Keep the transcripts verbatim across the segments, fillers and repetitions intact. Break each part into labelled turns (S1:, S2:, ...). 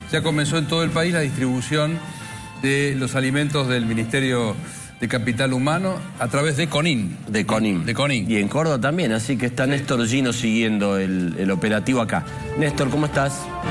S1: Ya comenzó en todo el país la distribución de los alimentos del Ministerio de Capital Humano a través de CONIN.
S2: De CONIN.
S1: De CONIN.
S2: Y en Córdoba también, así que está Néstor Gino siguiendo el, el operativo acá. Néstor, ¿cómo estás?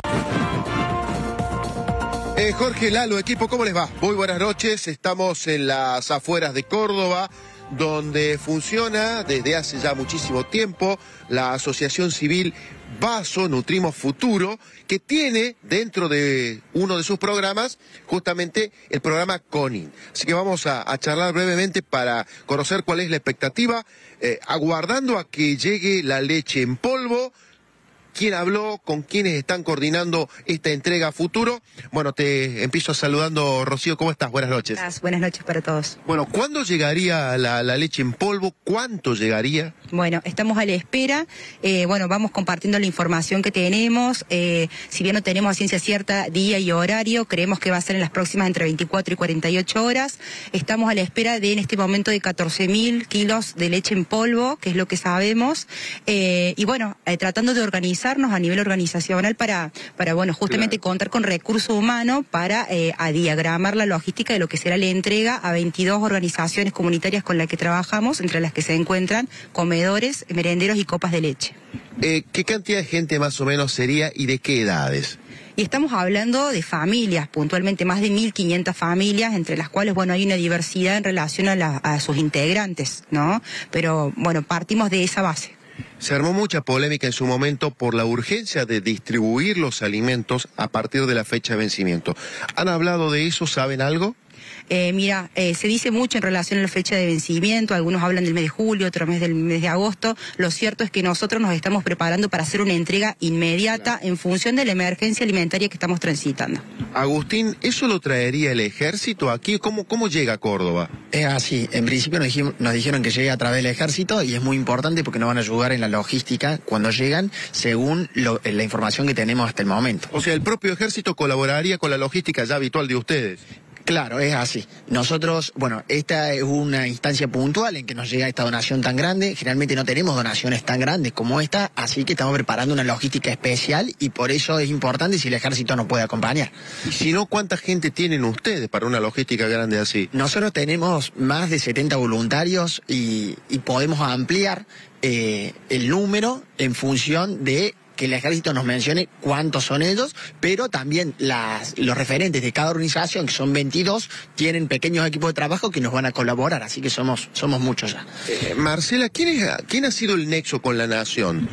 S3: Eh, Jorge, Lalo, equipo, ¿cómo les va? Muy buenas noches, estamos en las afueras de Córdoba, donde funciona desde hace ya muchísimo tiempo la asociación civil Vaso Nutrimos Futuro, que tiene dentro de uno de sus programas justamente el programa CONIN. Así que vamos a, a charlar brevemente para conocer cuál es la expectativa, eh, aguardando a que llegue la leche en polvo. ¿Quién habló? ¿Con quiénes están coordinando esta entrega a futuro? Bueno, te empiezo saludando, Rocío. ¿Cómo estás? Buenas noches.
S4: Buenas, buenas noches para todos.
S3: Bueno, ¿cuándo llegaría la, la leche en polvo? ¿Cuánto llegaría?
S4: Bueno, estamos a la espera. Eh, bueno, vamos compartiendo la información que tenemos. Eh, si bien no tenemos a ciencia cierta día y horario, creemos que va a ser en las próximas entre veinticuatro y cuarenta y ocho horas. Estamos a la espera de, en este momento, de catorce mil kilos de leche en polvo, que es lo que sabemos. Eh, y bueno, eh, tratando de organizar a nivel organizacional para, para bueno, justamente claro, contar con recurso humano para eh, a diagramar la logística de lo que será la entrega a veintidós organizaciones comunitarias con las que trabajamos, entre las que se encuentran comedores, merenderos y copas de leche.
S3: Eh, ¿Qué cantidad de gente más o menos sería y de qué edades?
S4: Y estamos hablando de familias, puntualmente más de mil quinientas familias, entre las cuales, bueno, hay una diversidad en relación a, la, a sus integrantes, ¿no? Pero, bueno, partimos de esa base.
S3: Se armó mucha polémica en su momento por la urgencia de distribuir los alimentos a partir de la fecha de vencimiento. ¿Han hablado de eso? ¿Saben algo?
S4: Eh, mira, eh, se dice mucho en relación a la fecha de vencimiento, algunos hablan del mes de julio, otros mes del mes de agosto. Lo cierto es que nosotros nos estamos preparando para hacer una entrega inmediata en función de la emergencia alimentaria que estamos transitando.
S3: Agustín, ¿eso lo traería el ejército aquí? ¿Cómo, cómo llega a Córdoba?
S5: Es así, en principio nos, dijimos, nos dijeron que llegue a través del ejército y es muy importante porque nos van a ayudar en la logística cuando llegan, según lo, la información que tenemos hasta el momento.
S3: O sea, el propio ejército colaboraría con la logística ya habitual de ustedes.
S5: Claro, es así. Nosotros, bueno, esta es una instancia puntual en que nos llega esta donación tan grande. Generalmente no tenemos donaciones tan grandes como esta, así que estamos preparando una logística especial y por eso es importante si el ejército nos puede acompañar.
S3: Y si no, ¿cuánta gente tienen ustedes para una logística grande así?
S5: Nosotros tenemos más de setenta voluntarios y, y podemos ampliar eh, el número en función de que el ejército nos mencione cuántos son ellos, pero también las, los referentes de cada organización, que son veintidós, tienen pequeños equipos de trabajo que nos van a colaborar, así que somos, somos muchos ya.
S3: Eh, Marcela, ¿quién, es, ¿quién ha sido el nexo con la Nación?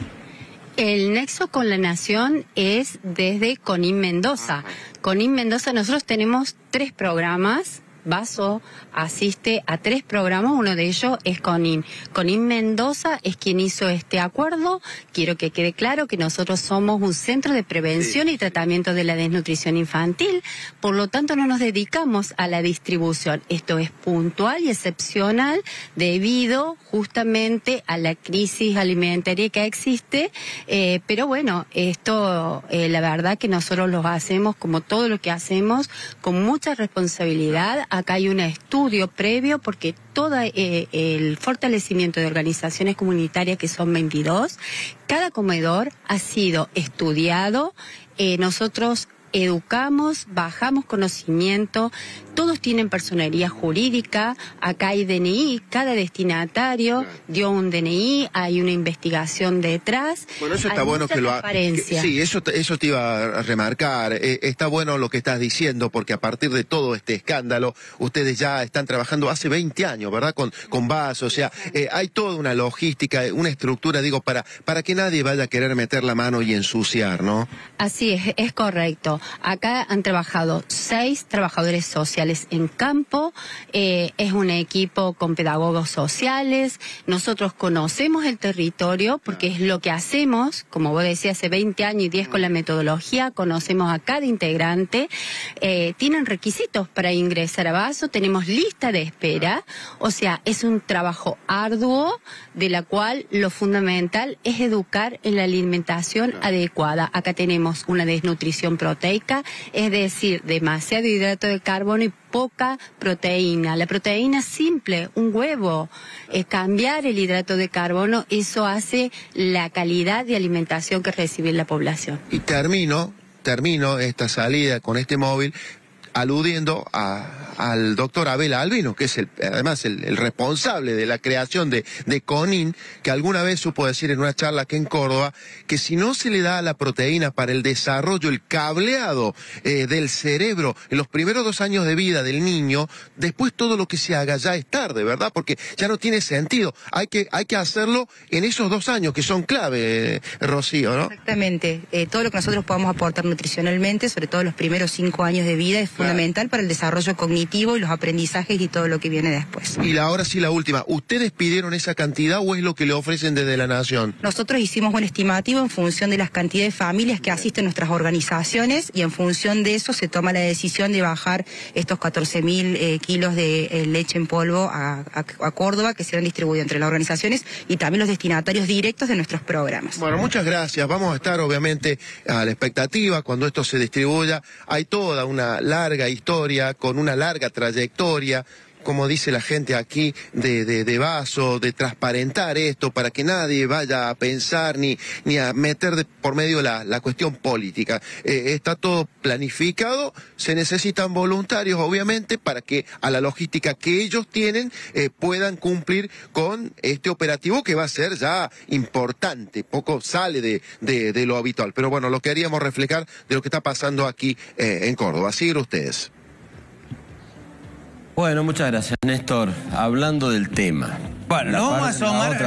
S6: El nexo con la Nación es desde CONIN Mendoza. CONIN Mendoza, nosotros tenemos tres programas. Vaso asiste a tres programas, uno de ellos es CONIN. CONIN Mendoza es quien hizo este acuerdo. Quiero que quede claro que nosotros somos un centro de prevención y tratamiento de la desnutrición infantil, por lo tanto no nos dedicamos a la distribución. Esto es puntual y excepcional debido justamente a la crisis alimentaria que existe, eh, pero bueno, esto eh, la verdad que nosotros lo hacemos como todo lo que hacemos con mucha responsabilidad. Acá hay un estudio previo porque todo eh, el fortalecimiento de organizaciones comunitarias, que son veintidós, cada comedor ha sido estudiado. Eh, nosotros educamos, bajamos conocimiento, todos tienen personería jurídica, acá hay D N I, cada destinatario dio un D N I, hay una investigación detrás.
S3: Bueno, eso está bueno que lo haga. Sí, eso, eso te iba a remarcar. Eh, está bueno lo que estás diciendo, porque a partir de todo este escándalo, ustedes ya están trabajando hace veinte años, ¿verdad? Con, con Vaso, o sea, eh, hay toda una logística, una estructura, digo, para, para que nadie vaya a querer meter la mano y ensuciar, ¿no?
S6: Así es, es correcto. Acá han trabajado seis trabajadores sociales en campo, eh, es un equipo con pedagogos sociales, nosotros conocemos el territorio porque es lo que hacemos, como vos decías, hace veinte años y diez con la metodología, conocemos a cada integrante, eh, tienen requisitos para ingresar a Vaso, tenemos lista de espera, o sea, es un trabajo arduo de la cual lo fundamental es educar en la alimentación adecuada. Acá tenemos una desnutrición proteica, es decir, demasiado hidrato de carbono y poca proteína. La proteína simple, un huevo, eh, cambiar el hidrato de carbono, eso hace la calidad de alimentación que recibe la población.
S3: Y termino termino esta salida con este móvil aludiendo a, al doctor Abel Albino, que es el, además el, el responsable de la creación de, de CONIN, que alguna vez supo decir en una charla aquí en Córdoba, que si no se le da la proteína para el desarrollo, el cableado eh, del cerebro en los primeros dos años de vida del niño, después todo lo que se haga ya es tarde, ¿verdad? Porque ya no tiene sentido. Hay que, hay que hacerlo en esos dos años que son clave, eh, Rocío, ¿no?
S4: Exactamente. Eh, todo lo que nosotros podamos aportar nutricionalmente, sobre todo los primeros cinco años de vida, es fundamental para el desarrollo cognitivo y los aprendizajes y todo lo que viene después.
S3: Y la, ahora sí la última, ¿ustedes pidieron esa cantidad o es lo que le ofrecen desde la Nación?
S4: Nosotros hicimos un estimativo en función de las cantidades de familias que asisten a nuestras organizaciones y en función de eso se toma la decisión de bajar estos catorce mil eh, kilos de eh, leche en polvo a, a, a Córdoba, que serán distribuidos entre las organizaciones y también los destinatarios directos de nuestros programas.
S3: Bueno, muchas gracias. Vamos a estar obviamente a la expectativa cuando esto se distribuya. Hay toda una larga historia, con una larga trayectoria, como dice la gente aquí, de, de, de vaso, de transparentar esto para que nadie vaya a pensar ni, ni a meter de, por medio la, la cuestión política. Eh, está todo planificado, se necesitan voluntarios obviamente para que a la logística que ellos tienen eh, puedan cumplir con este operativo que va a ser ya importante, poco sale de, de, de lo habitual. Pero bueno, lo queríamos reflejar de lo que está pasando aquí eh, en Córdoba. Sigan ustedes.
S2: Bueno, muchas gracias, Néstor. Hablando del tema.
S7: Bueno,
S2: La
S7: nos vamos a
S2: parte- la
S7: asomar
S2: otra